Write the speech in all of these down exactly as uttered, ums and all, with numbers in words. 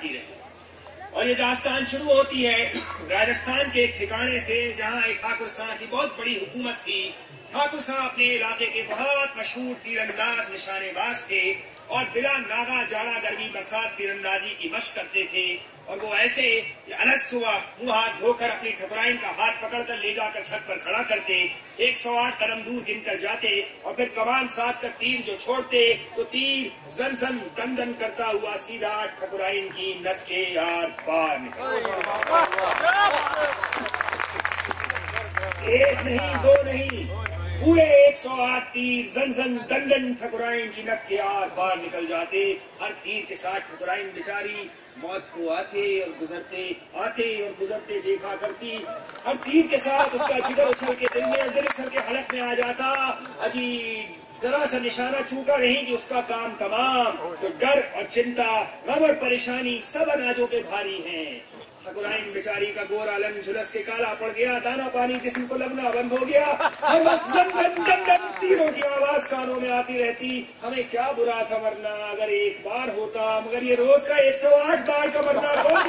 जाती रही। और ये दास्तान शुरू होती है राजस्थान के एक ठिकाने से, जहां एक ठाकुर साहब की बहुत बड़ी हुकूमत थी। ठाकुर साहब अपने इलाके के बहुत मशहूर तीरंदाज निशानेबाज थे और बिना नागा जाड़ा गर्मी बरसात तीरंदाजी की मशक करते थे। और वो ऐसे अलग सुबह मुंह हाथ धोकर अपनी ठकुराइन का हाथ पकड़कर ले जाकर छत पर खड़ा करते, एक सौ आठ कदम दूर गिनकर जाते और फिर कमान साध कर तीर जो छोड़ते तो तीर जन जन दन दन करता हुआ सीधा ठकुराइन की नट के यार पार निकलता। एक नहीं दो नहीं, पूरे एक सौ आठ तीर जन जन दन दन ठकुराइन की नट के यार पार निकल जाते। हर तीर के साथ ठकुराइन बेचारी मौत को आते और गुजरते आते और गुजरते देखा करती। हर तीर के साथ उसका जिगर उछल के दिल में दिल उछल के हलक में आ जाता। अजी जरा सा निशाना चूका नहीं कि उसका काम तमाम। तो डर और चिंता, गम और परेशानी सब अनाजों पे भारी हैं। ठकुराइन बेचारी का गोरा लन झुलस के काला पड़ गया, दाना पानी जिस्म को लगना बंद हो गया। हर वक्त जम जम दम दम तीरों की आवाज कानों में आती रहती। हमें क्या बुरा था मरना, अगर एक बार होता, मगर ये रोज का एक सौ आठ बार का मरना कौन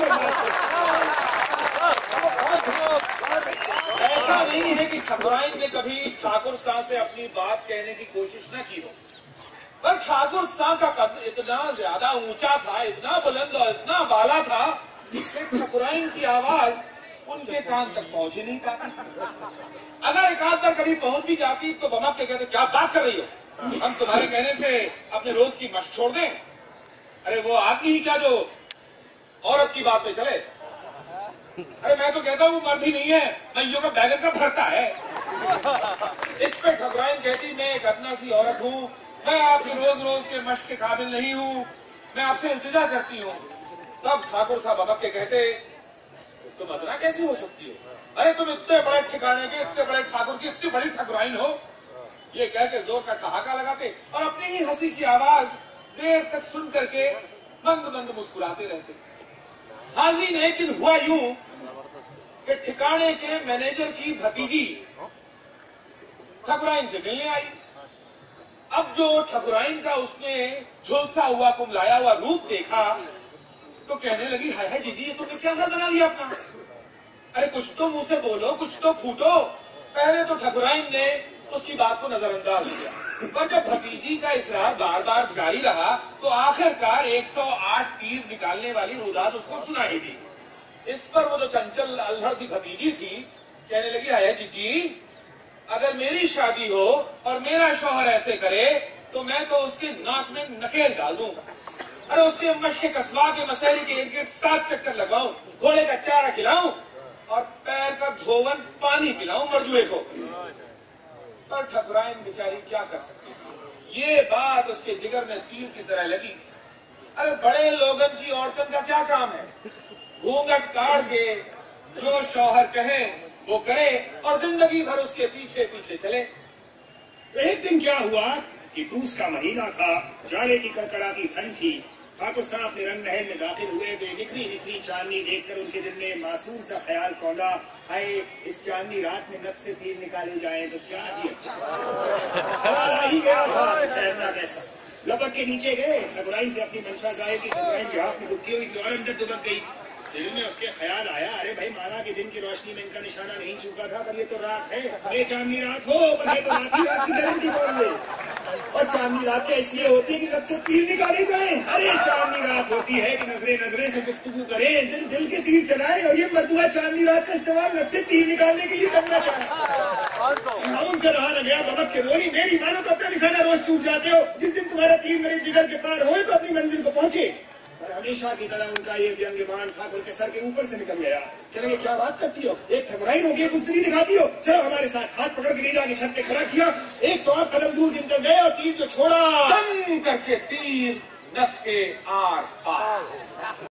ऐसा नहीं है कि ठकुराइन ने कभी ठाकुर साहब से अपनी बात कहने की कोशिश न की हो, पर ठाकुर साहब का कद इतना ज्यादा ऊंचा था, इतना बुलंद और इतना बाला था कि ठकुराइन की आवाज उनके कान तक पहुंच ही नहीं पाती। अगर एक आध बार कभी पहुंच भी जाती तो बमक के कहते, क्या बात कर रही हो, हम तुम्हारे कहने से अपने रोज की मशक छोड़ दें? अरे वो आदमी ही क्या जो औरत की बात पे चले? अरे मैं तो कहता हूँ वो मर्द ही नहीं है, मैयों का बैगन का भरता है। इस पे ठकुराइन कहती, मैं एक अदना सी औरत हूँ, मैं आपके रोज रोज के मशक के काबिल नहीं हूँ, मैं आपसे इल्तिजा करती हूँ। तब ठाकुर साहब बमक के कहते, तुम अदना कैसी हो सकती हो? अरे तुम इतने बड़े ठिकाने के, इतने बड़े ठाकुर की इतनी बड़ी ठकुराइन हो। ये कह के जोर का ठहाका लगाते और अपनी ही हंसी की आवाज देर तक सुन करके मंद मंद मुस्कुराते रहते। हाजिर एक दिन हुआ यूं कि ठिकाने के मैनेजर की भतीजी ठकुराइन से मिलने आई। अब जो ठकुराइन का उसने झुलसा हुआ कुमलाया हुआ रूप देखा तो कहने लगी, हाय हाय जीजी, ये तुमने क्या बना लिया अपना? अरे कुछ तो मुंह से बोलो, कुछ तो फूटो। पहले तो ठकुराइन ने उसकी बात को नजरअंदाज किया, पर जब भतीजी का इसरार बार बार जारी रहा तो आखिरकार एक सौ आठ तीर निकालने वाली रुदात उसको सुनाई दी। इस पर वो जो चंचल अल्हड़ सी भतीजी थी कहने लगी, हाय जीजी, अगर मेरी शादी हो और मेरा शौहर ऐसे करे तो मैं तो उसके नाक में नकेल डाल दूं। अरे उसके मशके कसवा के मसहरी के इर्द गिर्द सात चक्कर लगाऊं, घोड़े का चारा खिलाऊं और पैर का धोवन पानी पिलाऊं मरजुए को। पर ठकुराइन बेचारी क्या कर सकती थी? ये बात उसके जिगर में तीर की तरह लगी। अरे बड़े लोगन की औरतन का क्या काम है? घूंघट काट के जो शौहर कहे वो करे और जिंदगी भर उसके पीछे पीछे चले। एक दिन क्या हुआ कि पूस का महीना था, जाड़े की कड़कड़ाती ठंड थी। ठाकुर साहब अपने रंग महल में दाखिल हुए तो निखरी निखरी चांदनी देखकर उनके दिल में मासूम सा ख्याल कौंधा, हाय इस चांदनी रात में नक्श से तीर निकाले जाए तो क्या ही अच्छा। ख्याल आ ही गया था, तैरना कैसा। लपक के नीचे गए, ठकुराइन से अपनी मंशा जाहिर की। ठकुराइन के हाथ में दुखी हुई और अंदर दुबक गई। दिल में उसके ख्याल आया, अरे भाई माना कि दिन की रोशनी में इनका निशाना नहीं चूका था, पर ये तो रात है। अरे चांदनी रात हो, पर ये तो रात ही रात की गारंटी कौन ले? और चांदनी रात क्या इसलिए होती है कि नक्श से तीर निकाले जाए? अरे चांदनी रात होती है कि नजरे नजरे से गुफ्तगू करें, दिल दिल के तीर चलाए। और ये मर्दुआ चांदनी रात का इस्तेमाल नक्श से तीर निकालने के लिए करना चाहे। उनसे रहा न गया, बमक के बोली, मेरी मानो तो अपना निशाना रोज चूक जाते हो। जिस दिन तुम्हारा तीर मेरे जिगर के पार हो तो अपनी मंजिल को पहुंचे। और हमेशा की तरह उनका ये व्यंग्यमान ठाकुर के सर के ऊपर से निकल गया। कहेंगे, क्या बात करती हो? एक ठकुराइन होगी, कुश्ती दिखाती हो? चलो हमारे साथ। हाथ पकड़ के ले जाके छत पे खड़ा किया, एक सौ आठ कदम दूर गिनकर गए और तीर जो छोड़ा, करके तीर नथ के आर पार।